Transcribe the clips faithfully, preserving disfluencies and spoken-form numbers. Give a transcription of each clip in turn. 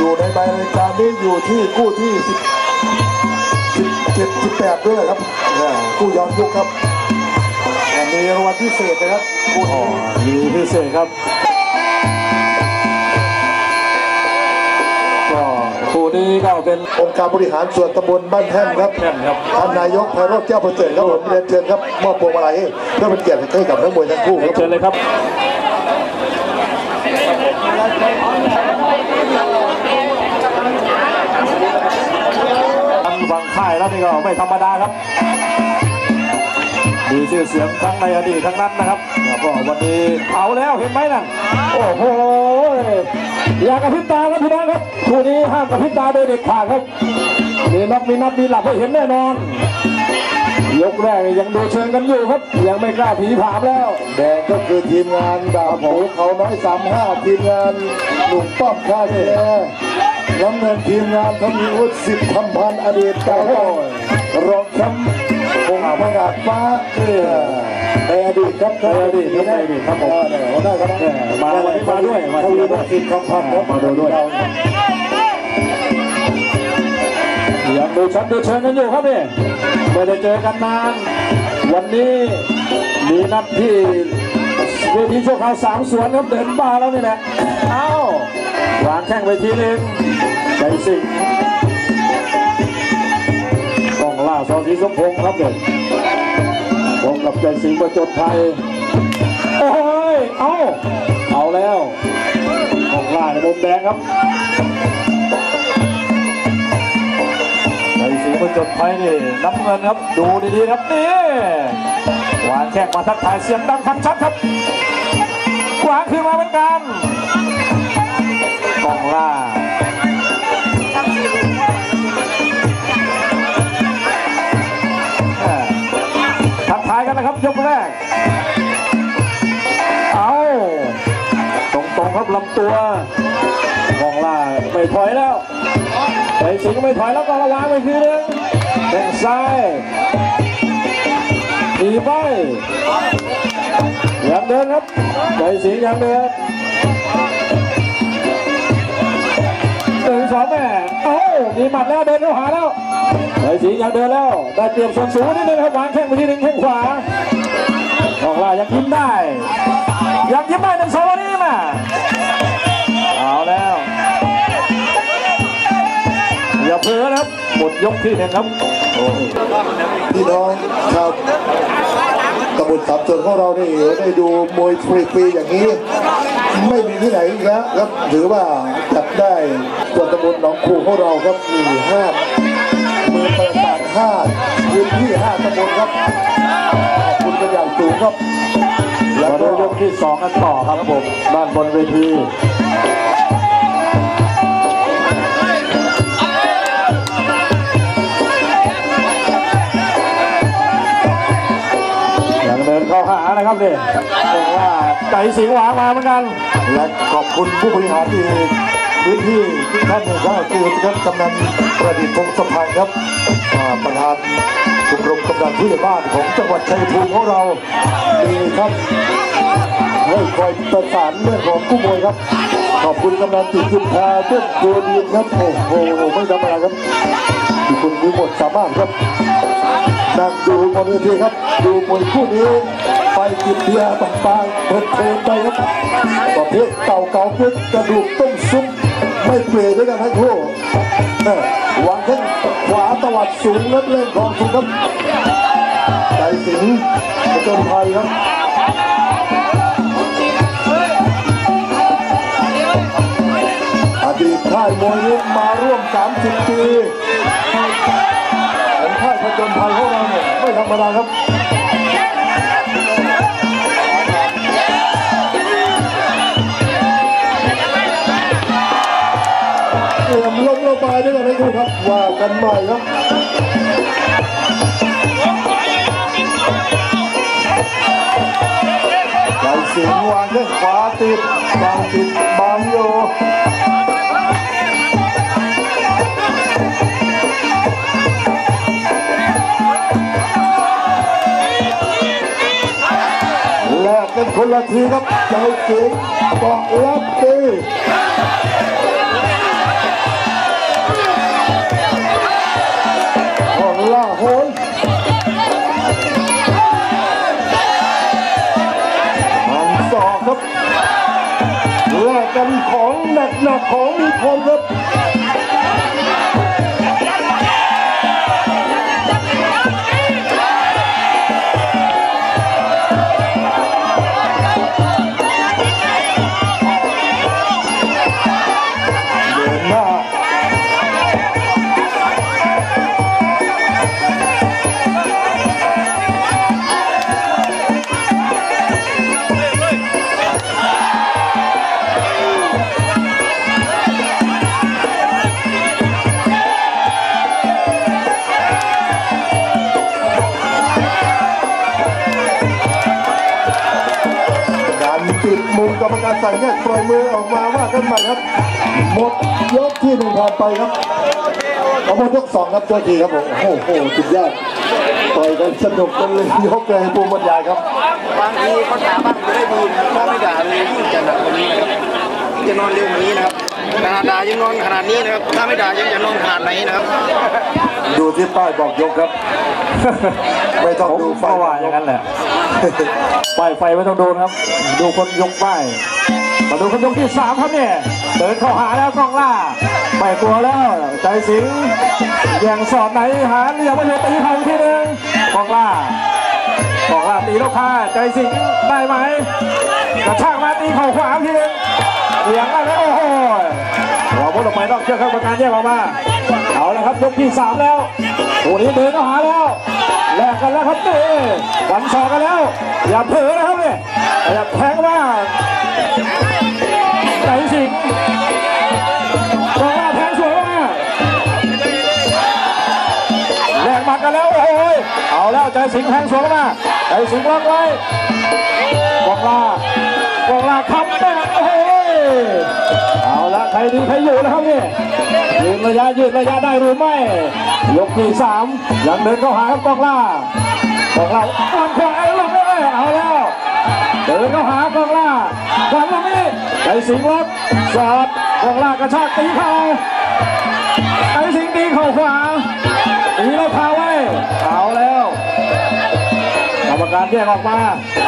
อยู่ในใบรายการนี้อยู่ที่คู่ที่สิบเจ็ดสิบแปดด้วยครับคู่ย้อนยุคครับมีรางวัลพิเศษนะครับคู่นี้มีพิเศษครับก็คู่นี้ก็เป็นองค์การบริหารส่วนตำบลบ้านแท่นครับท่านนายกไพโรจน์แก้วประเสริฐครับผมเรียนเชิญครับมอบพวงมาลัยเพื่อเป็นเกียรติให้กับนักมวยทั้งคู่ครับเชิญเลยครับฟังค่ายแล้วนี่ก็ไม่ธรรมดาครับมีชื่อเสียงทั้งในอดีตทั้งนั้นนะครับก็วันนี้เอาแล้วเห็นไหมนั่นโอ้โหอยากกระพริบตาครับพี่น้องครับคู่นี้ห้ามกระพริบตาโดยเด็ดขาดครับมีนับมีนับมีหลับให้เห็นแน่นอนยกแรกยังดูเชิงกันอยู่ครับยังไม่กล้าผีผามแล้วแดงก็คือทีมงานดาวหมูเขาน้อยสามห้าทีมงานหนุ่มป้อมค่าแก่น้ำเงินทีมงานทวีวุฒิสิบคำพันอดีตเก่ารองแชมป์คงพงาดฟ้าในอดีตครับในอดีตในอดีตครับผมได้ครับมามาด้วยมาทวีวุฒิสิบคำพันมาดูด้วยยังดูชัดดูเชิงกันอยู่ครับนี่ไม่ได้เจอกันนานวันนี้มีนัดที่เวทีโชว์ข่าวสามสวนครับเดินบ้าแล้วนี่แหละเอ้าวางแข้งไปทีนึงใจสิงต้องล่าซอสีสมพงศ์ครับเด็กพบกับใจสิงประจดไทยโอ้ยเอาเอาแล้วต้องล่าในมุมแดงครับใจสิงประจดไทยนี่น้ำเงินครับดูดีๆครับนี่วางแข้งมาทักทายเสียงดังฟังชัดครับขวางขึ้นมาเหมือนกันกองล่าทักทายกันนะครับยกแรกเอาตรงๆครับลำตัวกองล่าไม่ถอยแล้วใจสิงไม่ถอยแล้วก็ระวังไปทีนึงแข้งซ้ายตีไปยังเดินครับใจสิงยังเดินหนึ่งสองแม่เอ้ามีหมัดแล้วเดินเข้าหาแล้วใจสิงยังเดินแล้วได้เตรียมส่วนสูงนิดนึงครับวางแข้งไปทีหนึ่งแข้งขวาบอกว่ายังยิ้มได้ยังยิ้มได้หนึ่งสองวันนี้มาเอาแล้วอย่าเพ้อนะครับหมดยกที่หนึ่งครับพี่น้องชาวตำบลสามส่วนของเรานี่ได้ดูมวยฟรีๆอย่างนี้ไม่มีที่ไหนอีกแล้วครับถือว่าจัดได้ส่วนตำบลหนองคูของเราครับมีห้ามือประสานห้าพื้นที่ห้าตำบลครับขอบคุณกันอย่างสูงครับแล้วก็ยกที่สองกันต่อครับผมด้านบนเวทีเดินเข้าหานะครับนี่บอกว่าใจสิงหวางมาเหมือนกันและขอบคุณผู้บริหารที่พื้นที่ทุกท่านนะครับคือท่านกำนันประดิษฐ์พงศ์สะพานครับประธานชมรมกำนันผู้ใหญ่บ้านของจังหวัดชัยภูมิของเราดีครับให้คอยประสานเรื่องของผู้มวยครับขอบคุณกำนันติจุนพาเจ้าตัวดีครับโอ้โหไม่ธรรมดาครับที่คุณมีหมดสามารถครับนั่งดูบนเวทีครับดูมวยคู่นี้ไปกินเบียร์ต่างๆเปิดเพลงไปครับประเภทเก่าเก่าเพื่อกระดูกต้มซุปไม่เปลี่ยนด้วยกันทั้งคู่วางแข้งขวาตวัดสูงและเล่นของสูงครับใจสิงประจนภัยครับอดีตค่ายมวยนี้มาร่วมสามสิบปีของค่ายประจนภัยของเราเนี่ยไม่ธรรมดาครับเตรียมลงระบายด้วยกันให้ดูครับว่ากันใหม่ครับใจสิงห์วางแข้งขวาติดบางติดบางโยแลกกันคนละทีครับใจสิงห์เกาะรับตีกันของหนักหนักของมีคมครับปิดมุมกรรมการสั่งแยกปล่อยมือออกมาว่ากันใหม่ครับหมดยกที่หนึ่งผ่านไปครับเอาหมดยกสองครับเจ้าทีครับผมโอ้โหสุดยอดต่อยกันสนุกกันเลยยกเลยปูบรรยายครับบางทีเขาด่าบ้างไม่ได้ดีถ้าไม่ด่าเลยยิ่งจะหนักกว่านี้นะครับจะนอนเร็วกว่านี้นะครับขนาดด่ายังนอนขนาดนี้นะครับถ้าไม่ด่ายังจะนอนขนาดไหนนะครับดูที่ป้ายบอกยกครับไม่ต้องดูไฟว่าอย่างนั้นแหละป้ายไฟไม่ต้องดูครับดูคนยกป้ายมาดูคนยกที่สามครับเนี่ยเดินเข้าหาแล้วกองล่าไม่กลัวแล้วใจสิงแย่งสอดไหนหาเหลี่ยมมาเฉยตีเข่าทีหนึ่งกองล่ากองล่าตีลูกค้าใจสิงได้ไหมกระชากมาตีเข่าขวาทีหนึ่งเหลี่ยมได้ไหมโอ้โหเราพ้นออกไปนอกเชือกครับประการแยกออกมาเอาละครับยกที่สามแล้วตัวนี้เดินเข้าหาแล้วแลกกันแล้วครับนี่วันสองกันแล้วอย่าเผลอนะครับเนี่ยอย่าแทงว่าใจสิงกองล่าแทงสวยมากแลกมากันแล้วโอ้ยเอาแล้วใจสิงแทงสวยมากใจสิงล็อกไว้กองล่ากองล่าคำแม่โอ้ยเอาละใครดีใครอยู่นะครับนี่ยืนระยะยืดระยะได้หรือไม่ยกที่สามยังเดินเข้าหาครับกองล่ากองล่าตามขวาลงเลยเอาแล้วเดินเข้าหากองล่าก่อนตรงนี้ใจสิงล็อกสอดกองล่ากระชากตีเข่าใจสิงตีเข่าขวาตีแล้วพาไว้เอาแล้วกรรมการแยกออกมา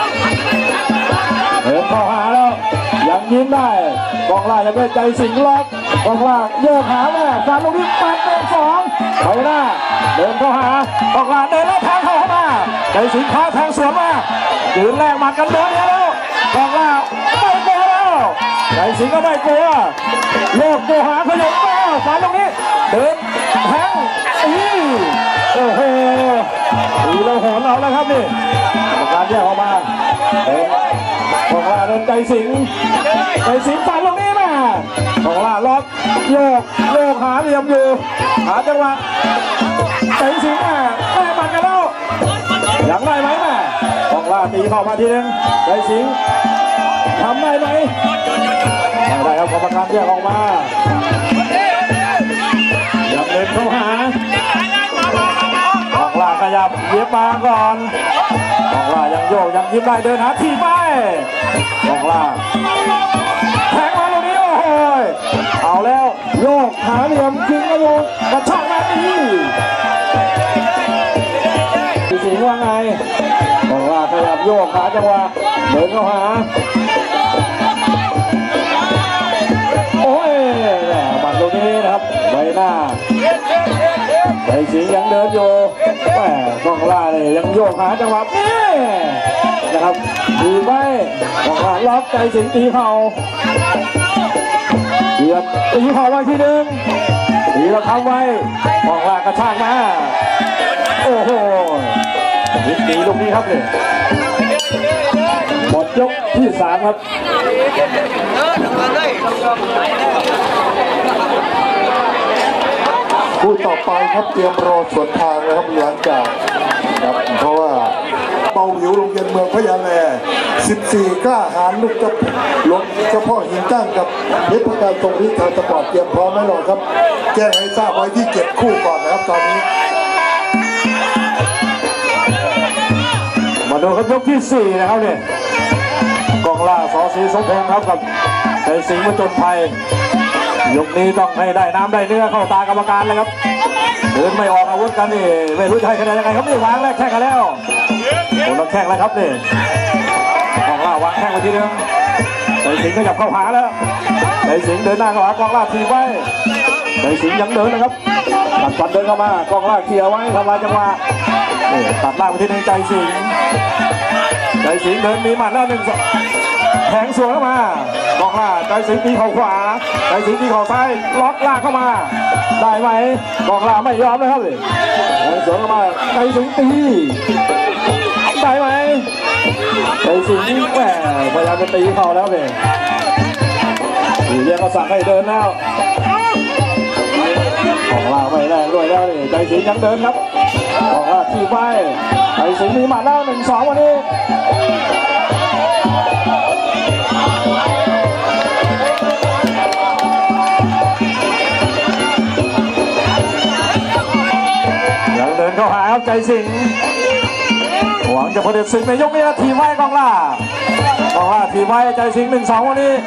เดินเข้าหาแล้วยังยิ้มได้กองล่ายังไม่ใจสิงล็อกกองล่าโยกหาแม่ฟันลูกนี้ปัดเป็นสองเขาหน้าเดินเข้าหากองล่าเดินแล้วแทงเข้ามาใจสิงข้าแทงสวนมายืนแรกมากันโดนแล้วกองล่าไม่กลัวแล้วใจสิงก็ไม่กลัวโยกโยหาขยับมาฟันลูกนี้เดินแทงอีโอ้โหตีเราโหนเอาแล้วครับนี่กรรมการแยกออกมาของล่าเดินใจสิงใจสิงฟันลงนี้มาของล่าล็อกโยกโยกหาเหลี่ยมอยู่หาจังหวะใจสิงอ่ะแม่ปัดกันแล้วยังได้ไหมแม่ของล่าตีเข้ามาทีนึงใจสิงทำได้ไหมไม่ได้ครับกรรมการแยกออกมายังเดินเข้าหาของล่าขยับเย็บมาก่อนของล่ายังโยกยังยิ้มได้เดินหาทีไปของล่าแทงมาตรงนี้โอ้โหเอาแล้วโยกหาเหลี่ยมจึงกระโดดกระชากมาตีตีสิงว่าไงของล่าขยับโยกหาจังหวะเดินเข้าหาโอ้ยบัตรตรงนี้นะครับใบหน้าใจสิงยังเดินอยู่แหมกองล่าเนี่ยยังโยกหาจังหวะนี่นะครับตีไปกองล่าล็อกใจสิงตีเข่าเดือดตีเข่าไว้ทีหนึ่งตีเราทำไว้กองล่ากระชากมาโอ้โหตีตรงนี้ครับเลยหมดยกที่สามครับคู่ต่อไปครับเตรียมรอสวนทางนะครับหลังจากครับเพราะว่าเป่าหิวโรงเรียนเมืองพญาแลสิบสี่กล้าหาญลูกจะลดเฉพาะหินตั้งกับเพชรประการตรงนี้ทางสปอร์ตเตรียมพร้อมไว้หรอครับแจ้งให้ทราบไว้ที่เก็บคู่ก่อนนะครับตอนนี้มาดูครับยกที่สี่นะครับเนี่ยกองล่าสอศรีสมพงษ์ครับกับใจสิงห์ผจญภัยยกนี้ต้องให้ได้น้ำได้เนื้อเข้าตากรรมการเลยครับเดินไม่ออกอาวุธกันนี่ไม่รู้จะให้คะแนนยังไงครับนี่วางแรกแข่งกันแล้วโอ้ต้องแข่งแล้วครับนี่กองล่าวางแข่งไปทีนึงใจสิงห์ขยับเข้าหาแล้วใจสิงห์เดินหน้าเข้าหากองล่าทีไว้ใจสิงห์ยังเดินนะครับตัดฟันเดินเข้ามากองล่าเคลียร์ไว้ทำลายจังหวะตัดล่างไปที่หนึ่งใจสิงห์ใจสิงห์เดินมีหมัดแล้วหนึ่งแทงสวนเข้ามากองล่าใจสิงห์ตีเข่าขวาใจสิงห์ตีเข่าซ้ายล็อกล่างเข้ามาได้ไหมกองล่าไม่ยอมนะครับเลยแทงสวนเข้ามาใจสิงห์ตีได้ไหมใจสิงห์แหมพยายามจะตีเข่าแล้วเลยอยู่เรียกก็สั่งให้เดินแล้วของล่าไม่แรงด้วยแล้วนี่ใจสิงห์ยังเดินครับของล่าที่ไปใจสิงห์มีหมัดแล้วหนึ่งสองวันนี้ยังเดินเข้าหาครับใจสิงห์หวังจะพอเด็ดศึกในยกนี้นะทีไว้กองล่ากองล่าทีไว้ใจสิงห์หนึ่งสองวันนี้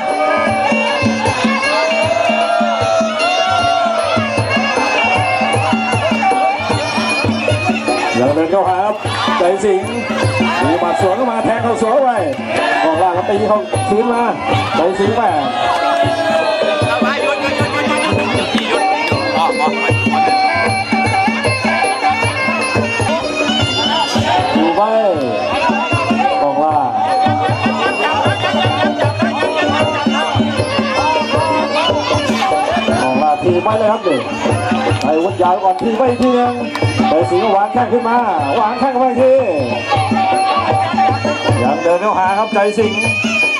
ยังเดินเข้าหาครับใจสิงห์มีหมัดสวนเข้ามาแทงเข้าสวนไว้กองล่างก็ตีเข้าคืนมาใจสิงห์แม่ดูไว้กองล่างกองล่างทีไม่เลยครับเด็กไอ้วุฒิยาวก่อนทีไปทีนึงใจสิงห์วางแข้งขึ้นมาวางแข้งไปทียังเดินเข้าหาครับใจสิงห์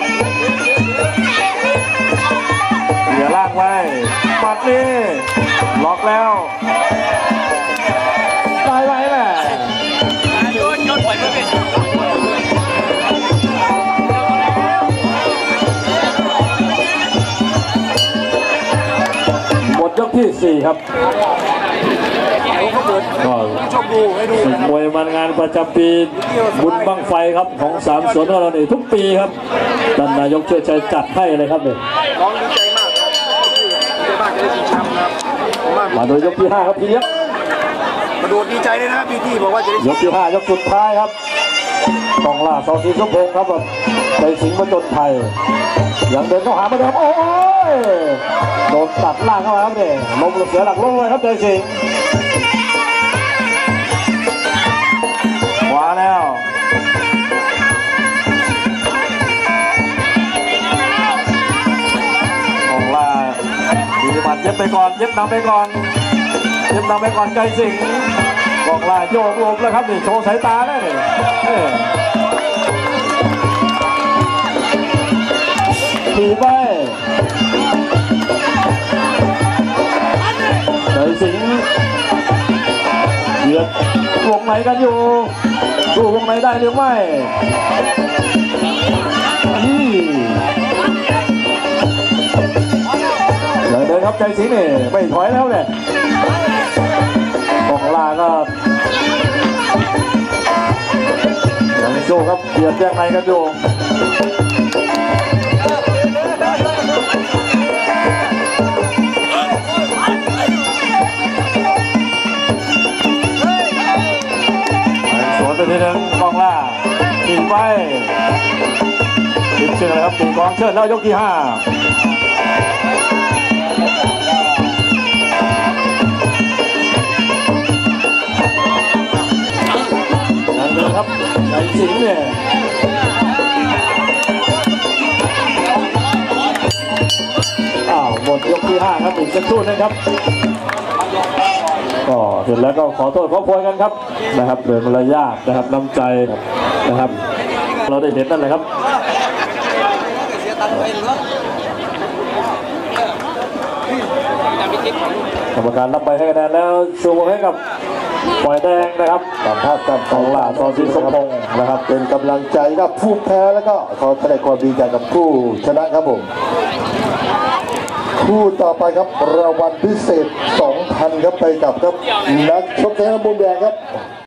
เหยียล่างไว้ปัดนี่ล็อกแล้วตายไปแหละหมดยกที่สี่ครับก็ศึกมวยมันงานประจำปีบุญบั้งไฟครับของสามสวนของเราเนี่ยทุกปีครับท่านนายกเชื่อใจจัดให้เลยครับเนี่ยน้องดีใจมากครับดีใจมากจะได้ชิงแชมป์ครับมาโดยยกที่ห้าครับพี่เลี้ยงมาดูดีใจเลยนะพี่ที่บอกว่าจะได้ยกที่ห้ายกสุดท้ายครับกองล่าสองสีสมพงศ์ครับแบบใจสิงห์มาจนไทยยังเดินเข้าหามาเดิมโอ้ยโดนตัดล่างเข้ามาครับเนี่ยลงเสือหลักลงเลยครับใจสิงห์ขวาแล้วกองล่าดีบัดเย็บไปก่อนเย็บนำไปก่อนเย็บนำไปก่อนใจสิงห์กองล่าโยกลมแล้วครับนี่โชว์สายตาได้เลยถีบไปใจสิงห์เดือดวงไหนกันอยู่ดูวงไหนได้หรือไม่นี่เลยเดินครับใจสิงห์นี่ไม่ถอยแล้วเนี่ยกองล่าก็ยังโชว์ครับเดือดแยกไหนกันอยู่ทีนึงกองล่าตีไปติดเชือกเลยครับตีกองเชิดแล้วยกที่ห้านั่นเลยครับใจสิงห์เนี่ยอ้าวหมดยกที่ห้าครับอีกสักครู่นะครับก็เห็นแล้วก็ขอโทษขอโพยกันครับนะครับโดยมารยาทนะครับน้ำใจนะครับเราได้เห็นนั่นแหละครับกรรมการรับไปให้คะแนนแล้วชูมือให้กับปล่อยแดงนะครับตามภาพตามของล่าซอสีสมพงศ์นะครับเป็นกำลังใจกับผู้แพ้แล้วก็ขอแสดงความดีใจกับผู้ชนะครับผมคู่ต่อไปครับรางวัลพิเศษ สองพัน ครับไปกับครับนักชกแท้มุมแดงครับ